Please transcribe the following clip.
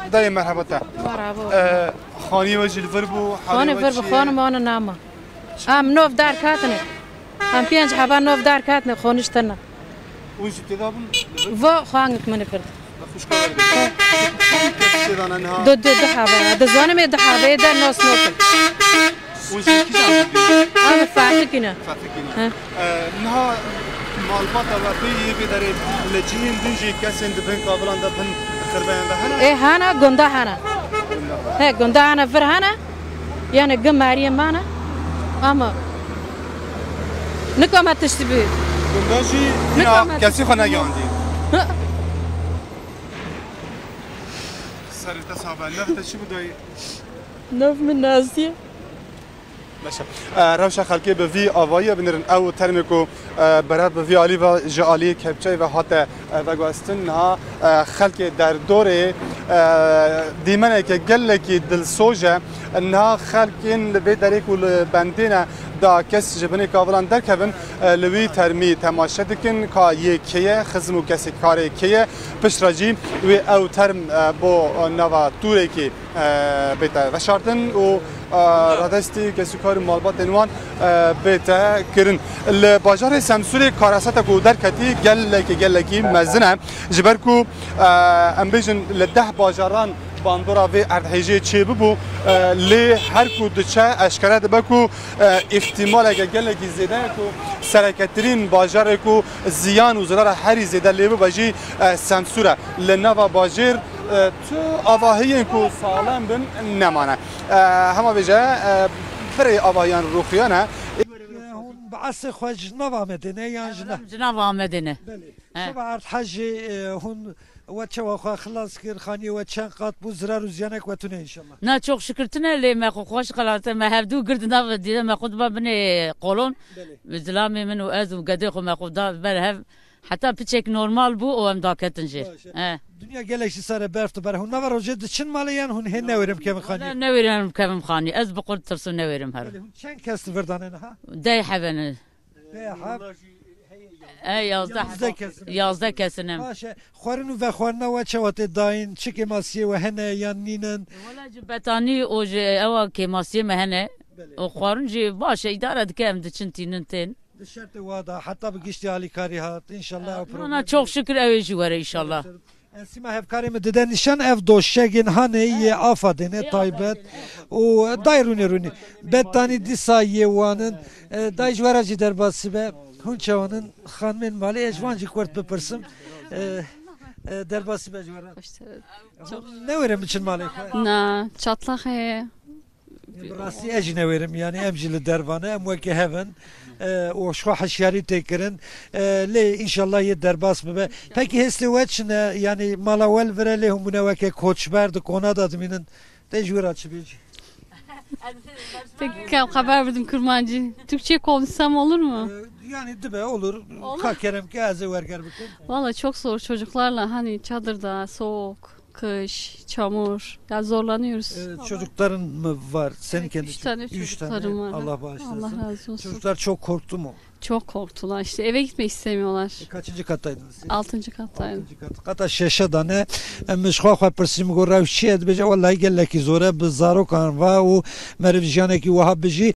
داي مرحبا تا مرحبا خاني وجه الفربو خاني فرب خانه ما أنا نامه نوف دار كاتنه بينج حبان نوف دار كاتنه خانشتنا وش تدابن و خانك من فرد خوش كار سيدانا نها دو حبا دزوانه مي دو حبا ده ناس نوكل وش كيسان فاتكينا فاتكينا نها مالباتا وفي بدري لجين دنجي كاسين دبن قابلان دبن خربان دهنا إيه هانا قندا هانا هي قندا هانا فر هانا يعني قم مريم مانا أما نكما تشتبه قنداجي هنا كاسي خنا ياندي سرت صعبة نفت شو بداي نوف من ناسية ماشي روشة خلقي بفي آوایه بنرن او ترميكو برات بفي آلی و جالی کبچه و حتی وگوستن ها خلقي در دوره دیمنه که گله کی دل سوجه انها خلقين لبي دریک و بندینه دا کس جبنی کاولان در کبن لوی ترمی تماشا دکن که یکیه خزمو کسی کاری کیه پشراجی و او ترم با نوا توره کی بیتا و شارتن و رادستی کسی کار مالبات انوان بیتا کرن الباجار سمسوری کاراسات کو در کتی گل کی مزنه جبرکو ام بیجن لده باجاران باندورا و ارتحیجی چی ببو لی هر کو دچه اشکره دبکو احتمال اگه گله کی زیده کو سرکترین باجار کو زیان و ضرر هری زیده لی ببجی سمسوره لنوا باجر تو آواهی کو سالم بن نمانه همه بجه برای آواهیان روخیانه بعث خوش نوامدنه یا جناب آمدنه شو ارتحیج هون وچه خلاص کر خانی و چند قط بو زرار و زیانک و تونه انشالله نه çok şükürtüne le me خوش قلات me hevdu girdina diye me خود beni qolon bizlami min و az و gadi xo me xuda ber hev hatta piçek normal bu o em daketince dünya gelişi sare berftu ber hun navar oje de çin maliyan hun he ne verim kem khani ne verim kem khani az baqul tersu ne verim her çen kest verdan ha day haven day hab yazda kesinem باشه خورن و خورنا و چوات داین چیک ماسی و هنه یا نینن ولا جبتانی او او کی ماسی مهنه او خورن جی باشه اداره دکم دچنتیننتن شرط واضح حتى بقشتي على كاريهات ان شاء الله انا çok şükür evci var inşallah اسمع هفكاري مددن نشان اف دوشگin hani afadene taybet o dairuni runi betani disaye wanın dajvaraji derbası be hunçavanın xanmen mali ejvancı kort bepırsım derbası be jvara ne verem için mali na çatlak he براسي اجي نويرم يعني امجي للدربانه اموكي هيفن وشو حشياري تكرن لي ان شاء الله يدرباس ببه peki hesli وچن يعني مالاول فرله هم نوكي كوتش برد كونادا دمين تجوير açıbıcı peki haber verdim kurmancı Türkçe konuşsam olur mu? Yani dibe olur. Kakerem gazi verger bakın. Valla çok zor çocuklarla hani çadırda soğuk kış, çamur. Ya zorlanıyoruz. Çocukların mı var? Senin kendi 3 tane çocuklarım var. Allah bağışlasın. Allah razı olsun. Çocuklar çok korktu mu? Çok korktular. İşte eve gitmek istemiyorlar. Kaçıncı kattaydınız? 6. kattaydım. 6. kat. Kata şeşe dane. Emiş xwa persim go ravşiyet beje vallahi gelleki zora bi zarokan va u mervjaneki wahab beji